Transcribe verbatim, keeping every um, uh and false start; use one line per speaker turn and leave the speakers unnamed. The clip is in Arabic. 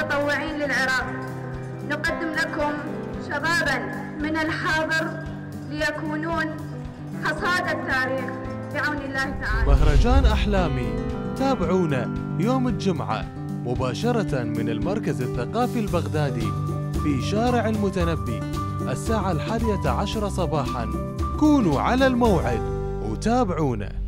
المتطوعين للعراق. نقدم لكم شباباً من الحاضر ليكونون حصاد التاريخ بعون الله تعالى.
مهرجان أحلامي تابعونا يوم الجمعة مباشرة من المركز الثقافي البغدادي في شارع المتنبي الساعة الحادية عشرة صباحاً. كونوا على الموعد وتابعونا.